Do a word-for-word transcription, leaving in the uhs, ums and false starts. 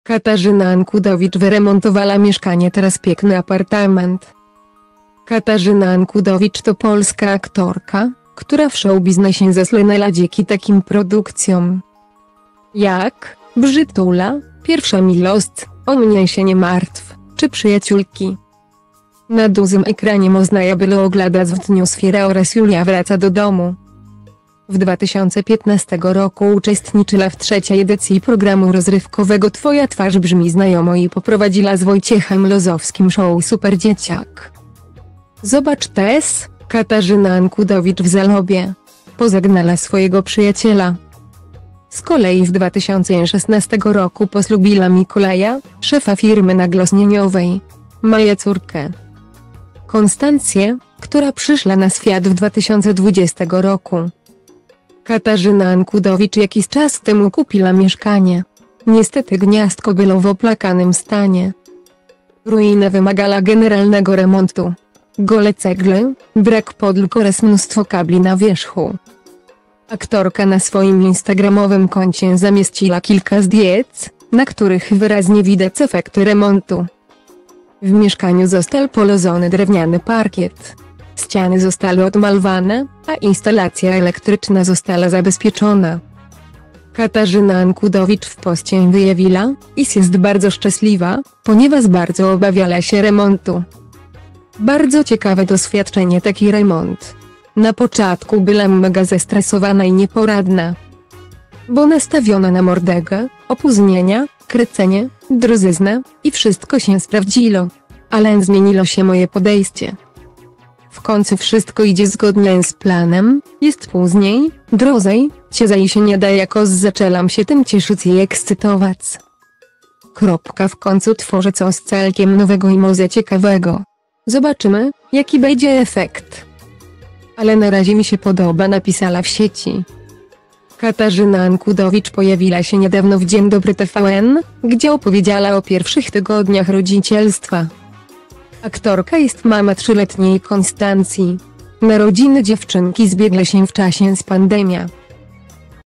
Katarzyna Ankudowicz wyremontowała mieszkanie, teraz piękny apartament. Katarzyna Ankudowicz to polska aktorka, która w showbiznesie zasłynęła dzięki takim produkcjom jak Brzytula, Pierwsza miłość, O mnie się nie martw, czy Przyjaciółki. Na dużym ekranie można było oglądać w dniu Sfera oraz Julia wraca do domu. W dwa tysiące piętnastego roku uczestniczyła w trzeciej edycji programu rozrywkowego Twoja twarz brzmi znajomo i poprowadziła z Wojciechem Lozowskim show Super Dzieciak. Zobacz też, Katarzyna Ankudowicz w żałobie. Pożegnała swojego przyjaciela. Z kolei w dwa tysiące szesnastego roku poślubiła Mikołaja, szefa firmy nagłośnieniowej. Ma córkę Konstancję, która przyszła na świat w dwa tysiące dwudziestego roku. Katarzyna Ankudowicz jakiś czas temu kupiła mieszkanie. Niestety gniazdko było w oplakanym stanie. Ruina wymagała generalnego remontu. Gole cegły, brak podłóg oraz mnóstwo kabli na wierzchu. Aktorka na swoim instagramowym koncie zamieściła kilka zdjęć, na których wyraźnie widać efekty remontu. W mieszkaniu został polożony drewniany parkiet. Ściany zostały odmalowane, a instalacja elektryczna została zabezpieczona. Katarzyna Ankudowicz w poście wyjawiła, iż jest bardzo szczęśliwa, ponieważ bardzo obawiała się remontu. Bardzo ciekawe doświadczenie taki remont. Na początku byłam mega zestresowana i nieporadna. Bo nastawiona na mordegę, opóźnienia, kręcenie, drożyznę i wszystko się sprawdziło. Ale zmieniło się moje podejście. W końcu wszystko idzie zgodnie z planem, jest później, drożej, ciezej się nie da, jakoś zaczęłam się tym cieszyć i ekscytować. Kropka, w końcu tworzę coś całkiem nowego i może ciekawego. Zobaczymy, jaki będzie efekt. Ale na razie mi się podoba, napisała w sieci. Katarzyna Ankudowicz pojawiła się niedawno w Dzień Dobry T V N, gdzie opowiedziała o pierwszych tygodniach rodzicielstwa. Aktorka jest mama trzyletniej Konstancji. Narodziny dziewczynki zbiegły się w czasie z pandemia.